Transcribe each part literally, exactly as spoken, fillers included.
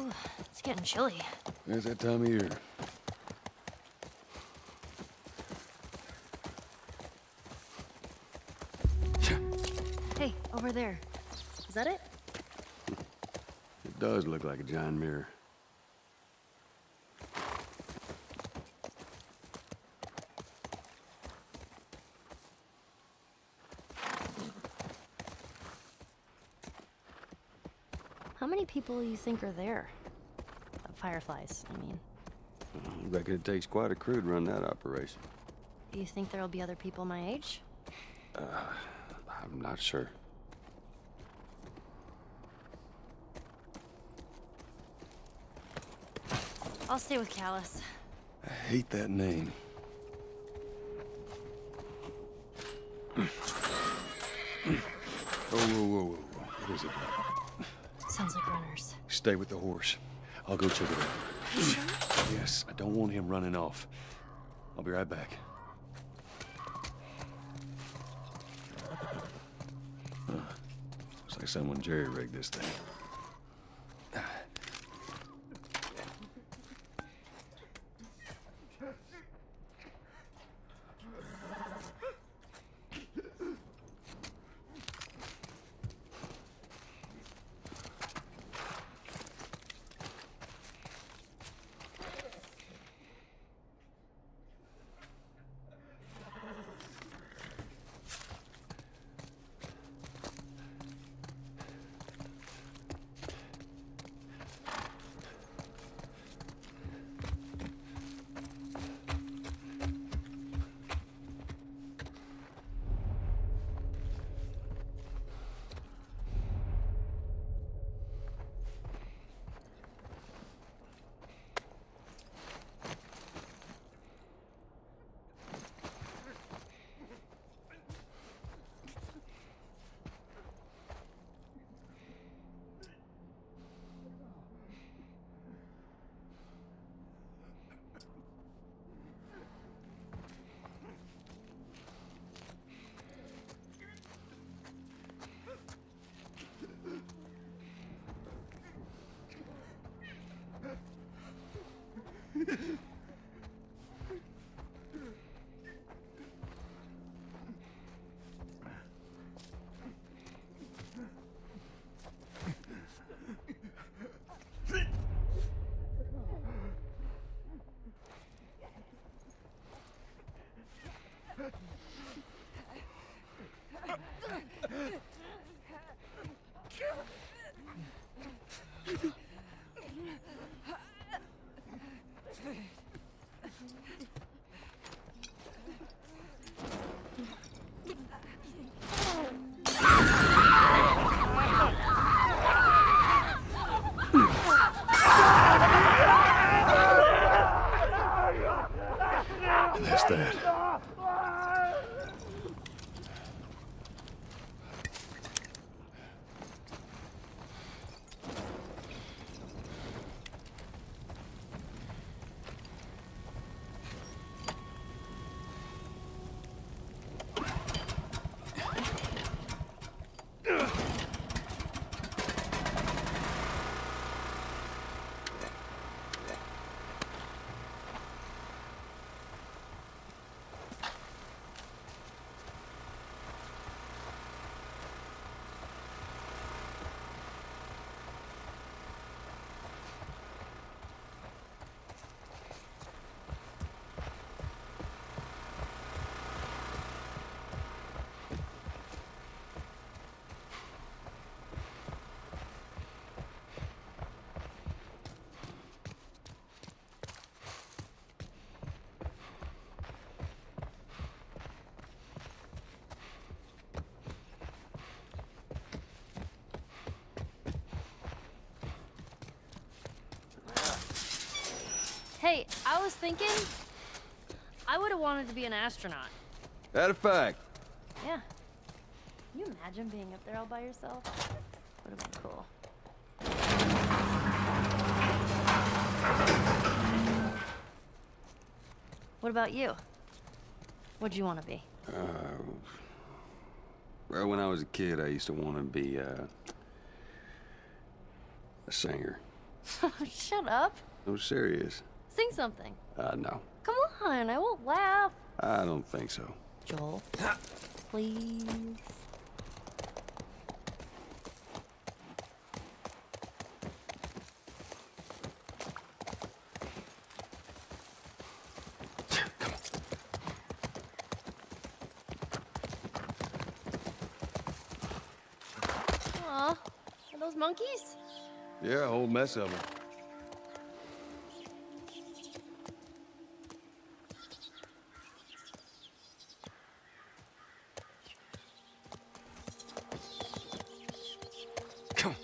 Ooh, it's getting chilly. It's that time of year. Hey, over there. Is that it? It does look like a giant mirror. How many people do you think are there? Uh, fireflies, I mean. I reckon it takes quite a crew to run that operation. Do you think there'll be other people my age? Uh, I'm not sure. I'll stay with Callus. I hate that name. Whoa, whoa, whoa, whoa, whoa. What is it? Sounds like runners. Stay with the horse. I'll go check it out. You sure? Yes, I don't want him running off. I'll be right back. Huh. Looks like someone jerry-rigged this thing. That's that. Hey, I was thinking, I would have wanted to be an astronaut. That a fact. Yeah. Can you imagine being up there all by yourself? Would have been cool. What about you? What'd you want to be? Uh, well, when I was a kid, I used to want to be uh, a singer. Shut up. No, serious. Sing something. Uh, no. Come on, I won't laugh. I don't think so. Joel, please. Aw, are those monkeys? Yeah, a whole mess of them. Come.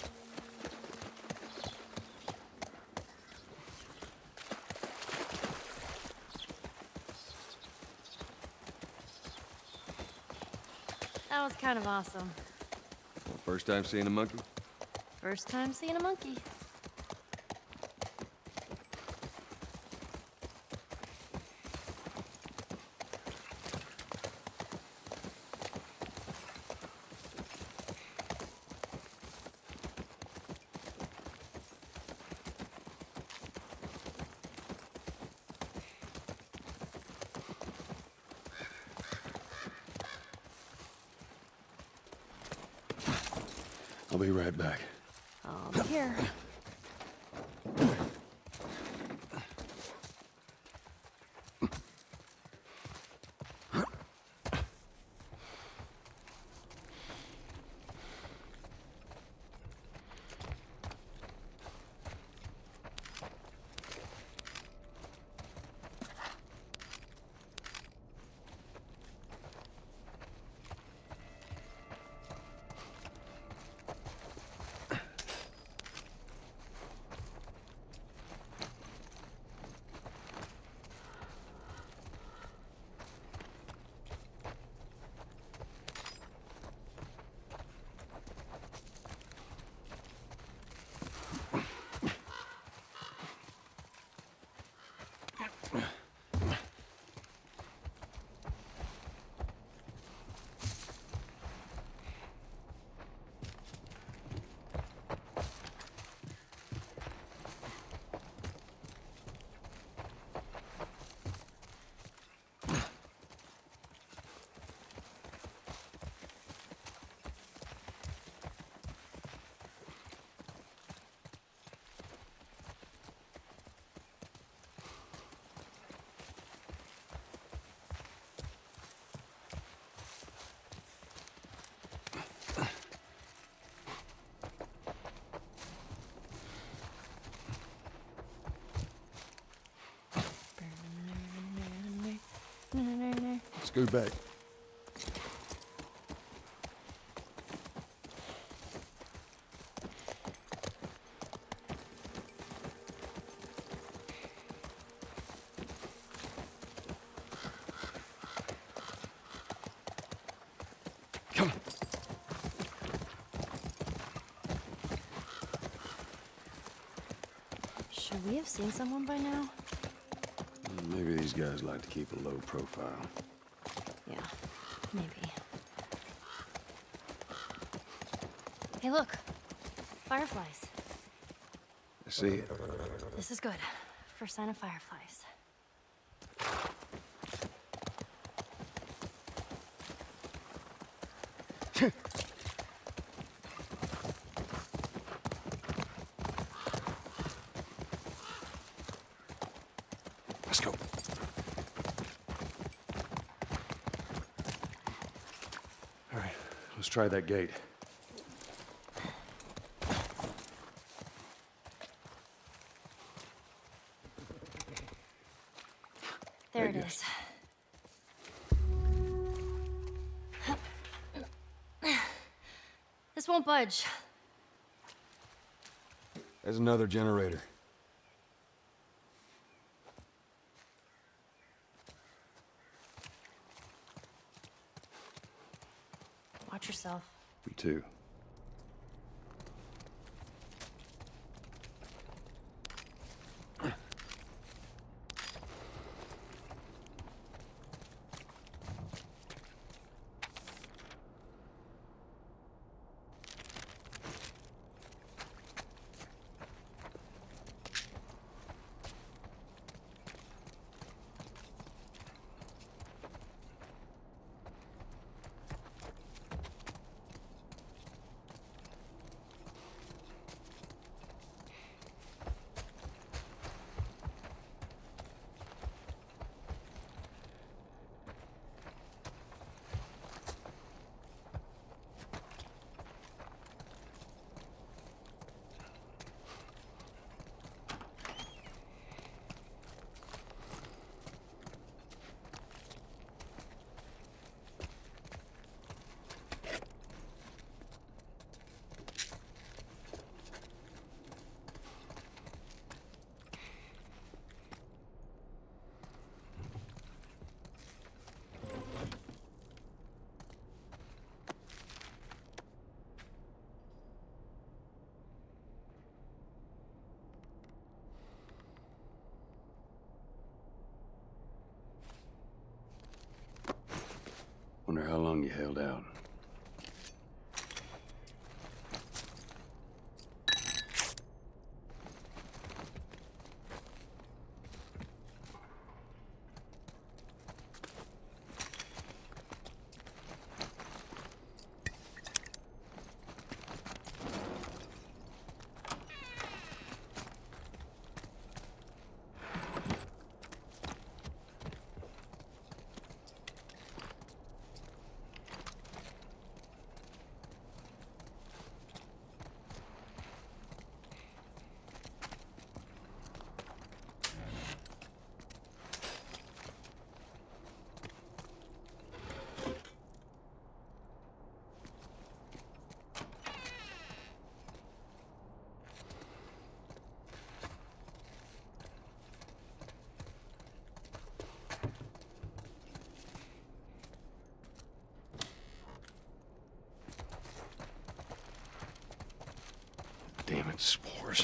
That was kind of awesome. Well, first time seeing a monkey? First time seeing a monkey. I'll be right back. I'll be here. Scoot back. Come on. Should we have seen someone by now? Maybe these guys like to keep a low profile. Yeah, maybe. Hey, look. Fireflies. I see it. This is good. First sign of fireflies. Let's go. All right, let's try that gate. There it There you is. This won't budge. There's another generator. Watch yourself. You too. Wonder how long you held out. Damn it, spores.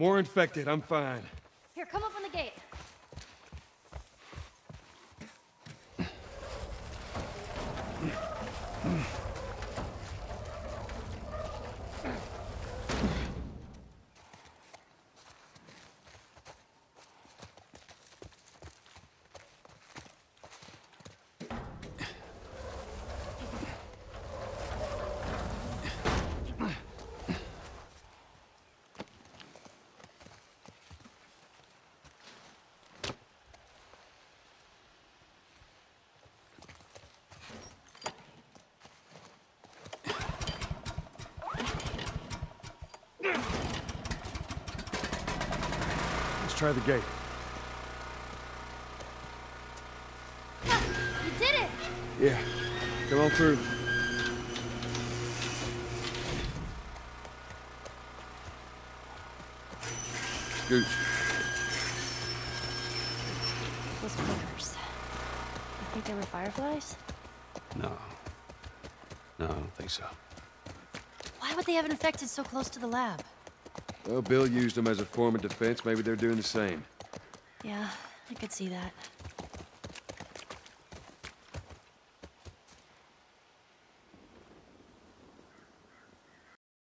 More infected, I'm fine. Here, come up on the gate. Let's try the gate. You did it! Yeah, come on through. Scoot. Those flickers. You think they were fireflies? No. No, I don't think so. Why would they have infected so close to the lab? Well, Bill used them as a form of defense. Maybe they're doing the same. Yeah, I could see that.